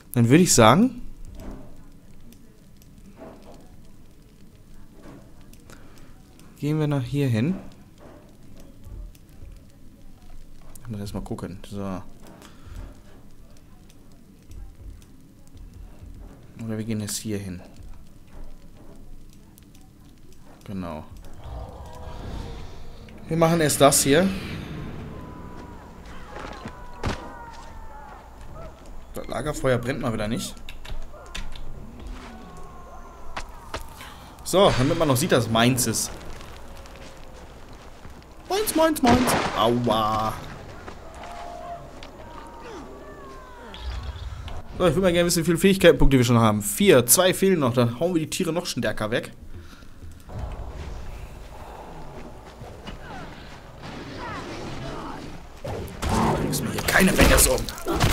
Dann würde ich sagen, gehen wir nach hier hin. Ich muss erstmal gucken. So. Oder wir gehen jetzt hier hin. Genau. Wir machen erst das hier. Das Lagerfeuer brennt mal wieder nicht. So, damit man noch sieht, dass es meins ist. Meins, meins, meins. Aua. So, ich würde mal gerne wissen, wie viele Fähigkeitenpunkte wir schon haben. 4, 2 fehlen noch. Dann hauen wir die Tiere noch stärker weg. Bringst mir hier keine Bängers um.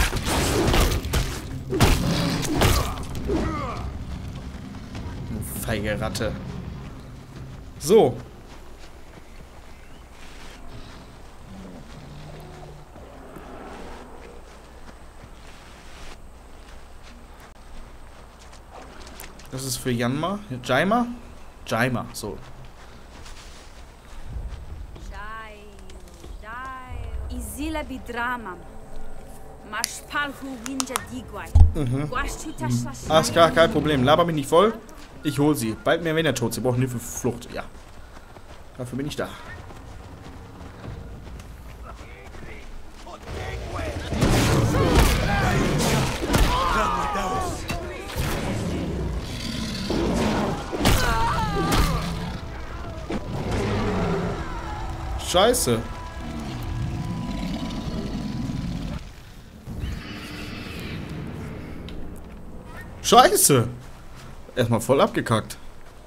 Du feige Ratte. So. Das ist für Janma. Jaima? Jaima, so. Alles klar, kein Problem. Laber mich nicht voll. Ich hol sie. Bald mehr, wenn er tot. Sie brauchen Hilfe für Flucht. Ja. Dafür bin ich da. Scheiße. Scheiße. Erstmal voll abgekackt.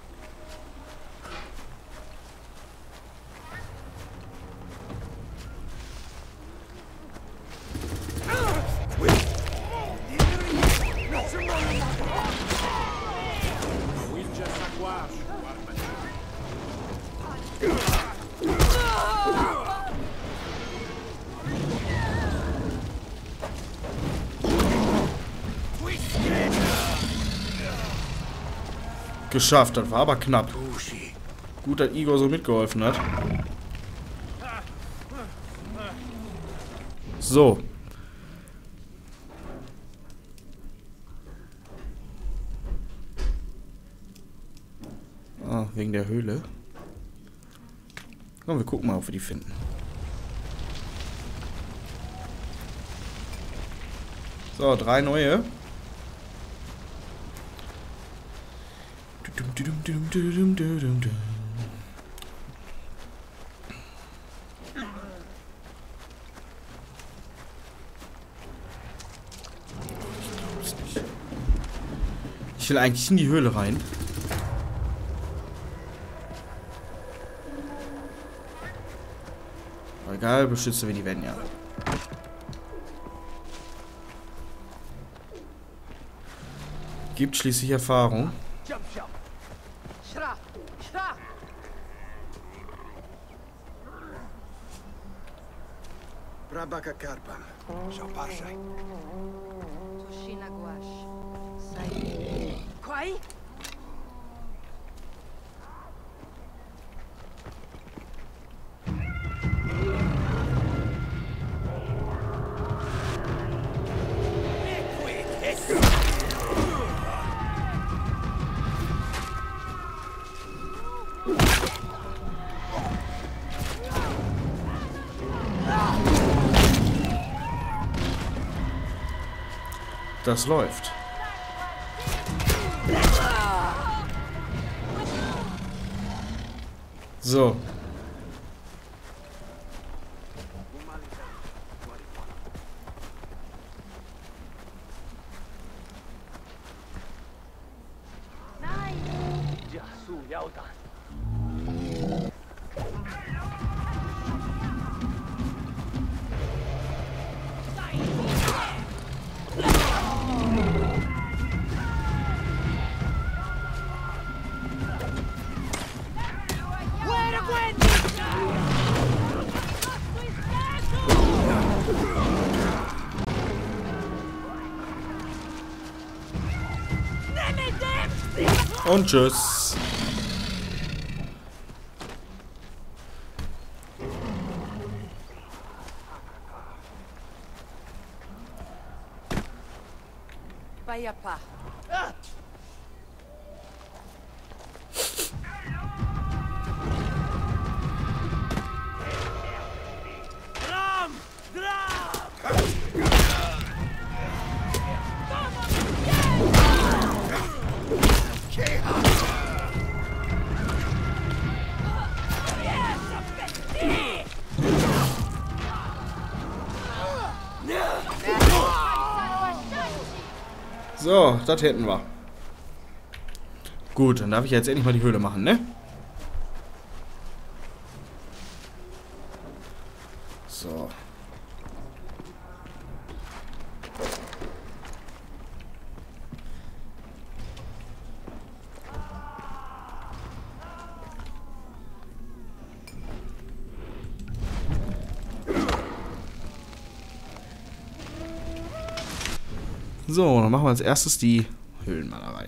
Geschafft, das war aber knapp. Gut, dass Igor so mitgeholfen hat. So. Ah, wegen der Höhle. Komm, wir gucken mal, ob wir die finden. So, 3 neue. Ich will eigentlich in die Höhle rein. Aber egal, beschütze wir die werden ja. Gibt schließlich Erfahrung. Rabaka Karpam. Shauparsha. Tushina Guash. Sai. Quai? Das läuft. So. Und tschüss. Bayapa. So, das hätten wir. Gut, dann darf ich jetzt endlich mal die Höhle machen, ne? So. So, dann machen wir als erstes die Höhlenmalerei.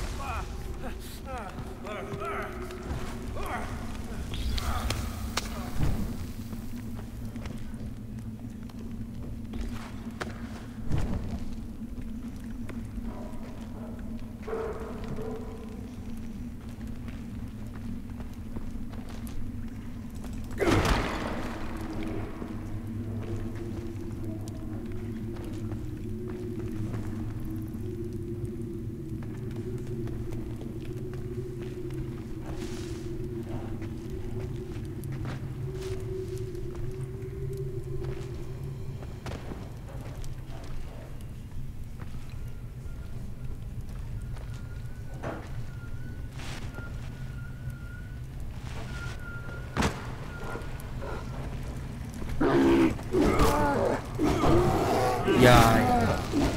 Ja, ja.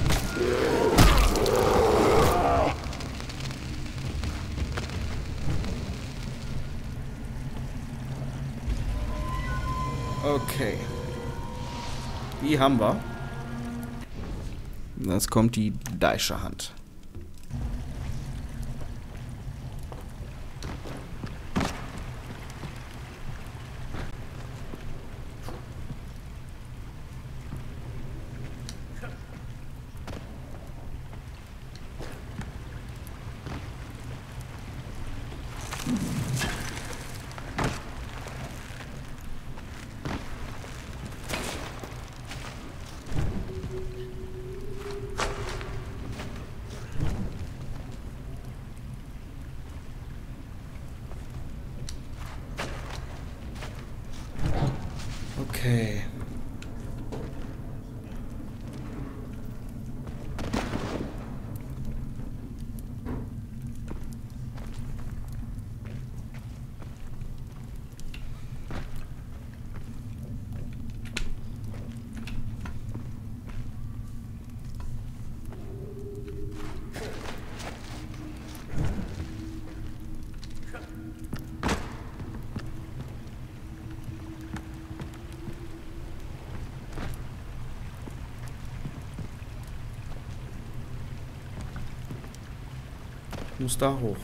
Okay. Die haben wir. Jetzt kommt die Daisha-Hand. Okay. Muss da hoch.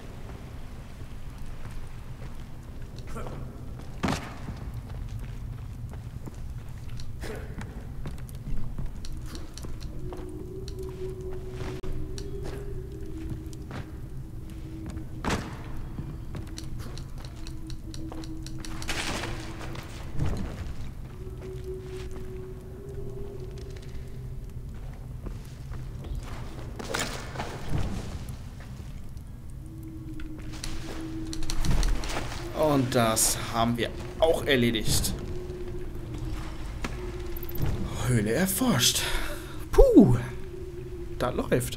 Und das haben wir auch erledigt. Höhle erforscht. Puh. Da läuft.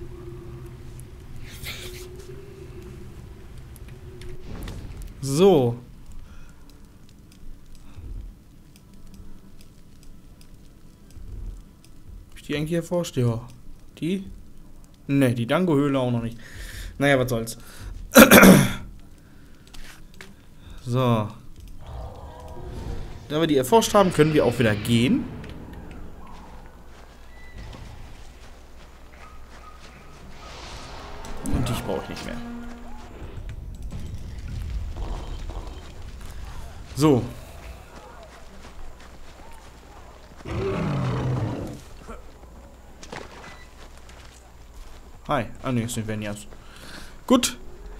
So. Hab ich die eigentlich erforscht? Ja. Die? Ne, die Dango-Höhle auch noch nicht. Naja, was soll's. So. Da wir die erforscht haben, können wir auch wieder gehen. Und dich brauche ich nicht mehr. So. Hi. Ah ne, es sind Venias. Gut.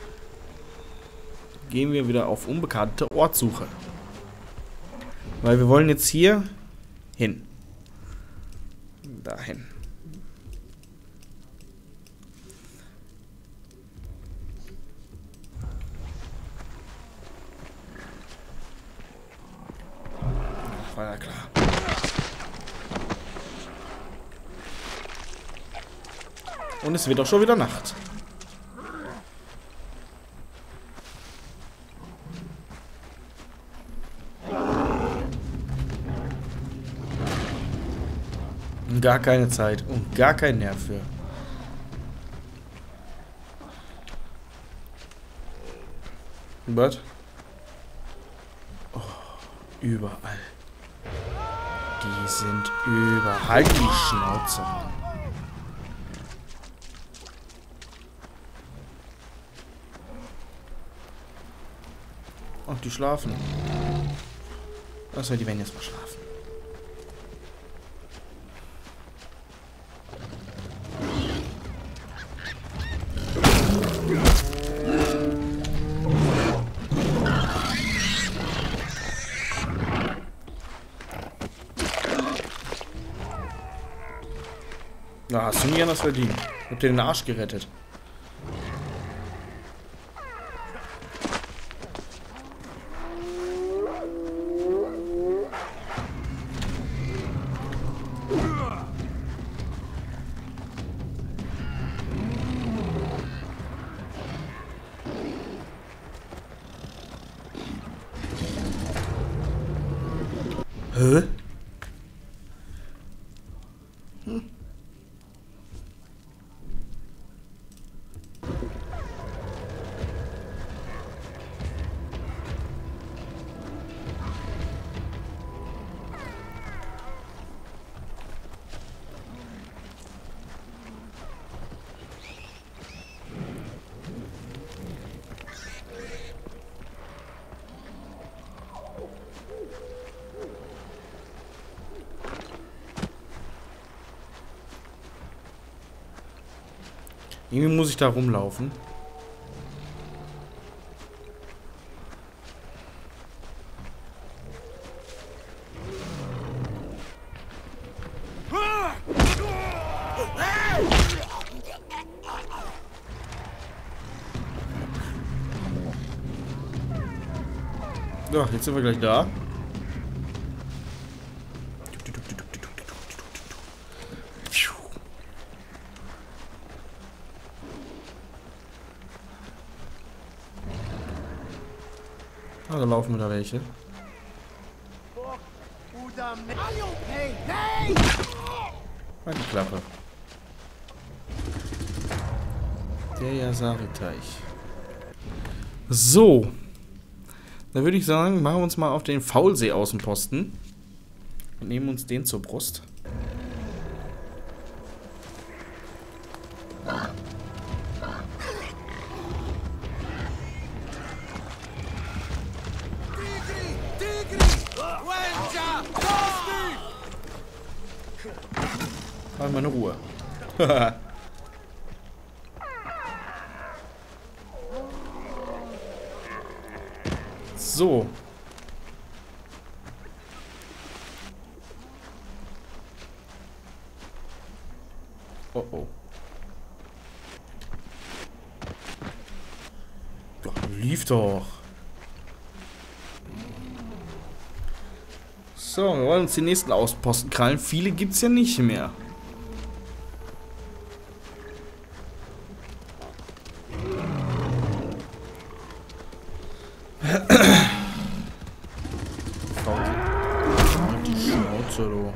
Gehen wir wieder auf unbekannte Ortssuche. Weil wir wollen jetzt hier hin. Dahin. War ja klar. Und es wird auch schon wieder Nacht. Gar keine Zeit und gar kein Nerv für. Was? Oh, überall. Die sind überall. Halt die Schnauze. Ach, die schlafen. Achso, die werden jetzt mal schlafen. Na, hast du nie anders verdient. Ich hab dir den Arsch gerettet. Hä? Irgendwie muss ich da rumlaufen. Ja, jetzt sind wir gleich da. Ah, da laufen da welche. Meine Klappe. Der Yasari-Teich. So. Dann würde ich sagen, machen wir uns mal auf den Faulsee-Außenposten. Und nehmen uns den zur Brust. Halt meine Ruhe. So. Oh oh. Ja, lief doch. So, wir wollen uns den nächsten Außenposten krallen. Viele gibt's ja nicht mehr. Die Schnauze, du.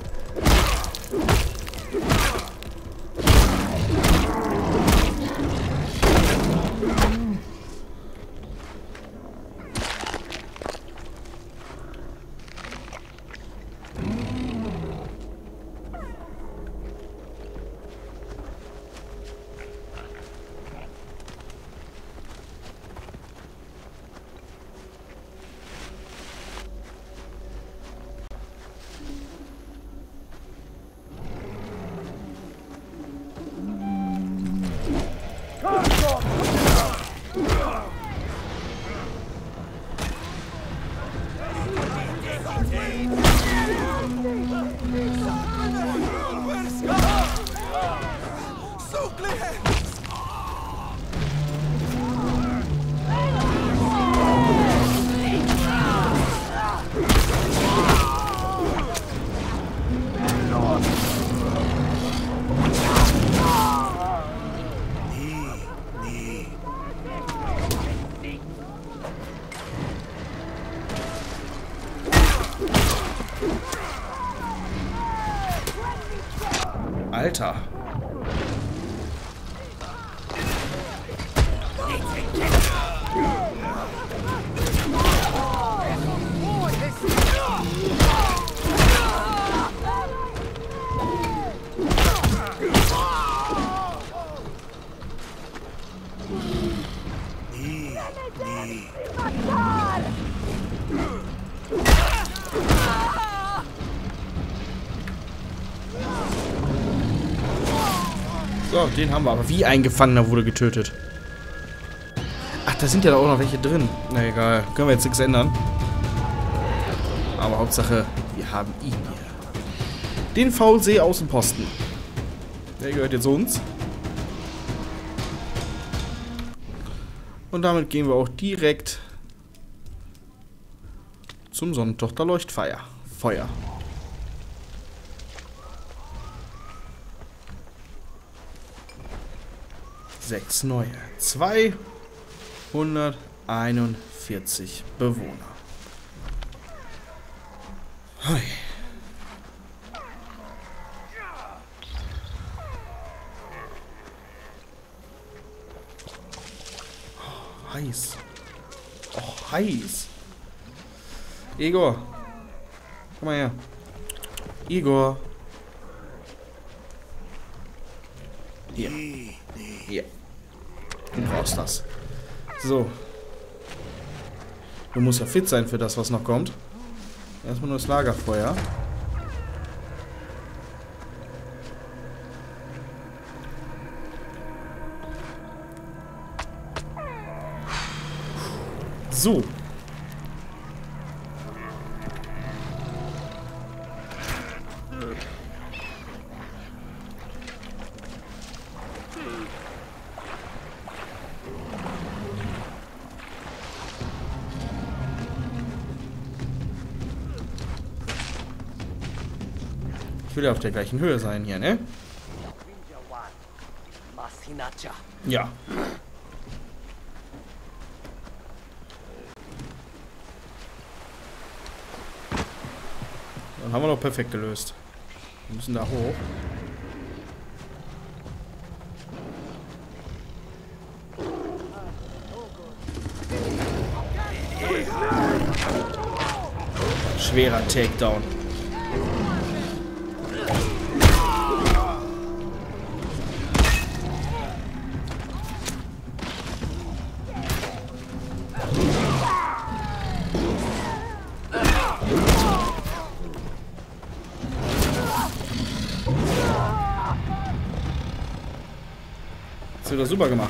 weiter. So, den haben wir. Aber wie ein Gefangener wurde getötet. Ach, da sind ja auch noch welche drin. Na egal, können wir jetzt nichts ändern. Aber Hauptsache, wir haben ihn hier. Den Faulsee-Außenposten. Der gehört jetzt uns. Und damit gehen wir auch direkt zum Sonnentochter-Leuchtfeuer. Feuer. Sechs neue. 241 Bewohner. Hui. Oh, heiß. Oh, heiß. Igor. Komm mal her. Igor. Hier. Hier. Du brauchst das. So. Du musst ja fit sein für das, was noch kommt. Erstmal nur das Lagerfeuer. So. Ich will ja auf der gleichen Höhe sein hier, ne? Ja. Dann haben wir doch perfekt gelöst. Wir müssen da hoch. Schwerer Takedown. Das wird doch super gemacht.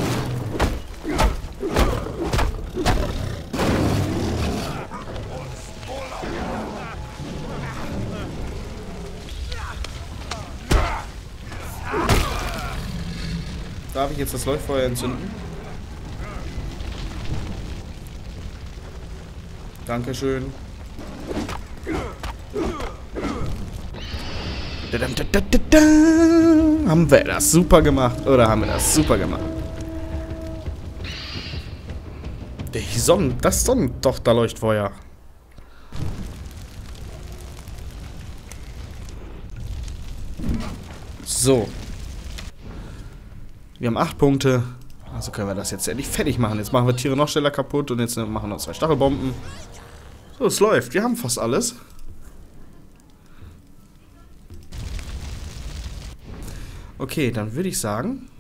Darf ich jetzt das Leuchtfeuer entzünden? Dankeschön. Haben wir das super gemacht? Oder haben wir das super gemacht? Das Sonnentochter-Leuchtfeuer. So. Wir haben 8 Punkte. Also können wir das jetzt endlich fertig machen. Jetzt machen wir Tiere noch schneller kaputt und jetzt machen wir noch 2 Stachelbomben. So, es läuft. Wir haben fast alles. Okay, dann würde ich sagen,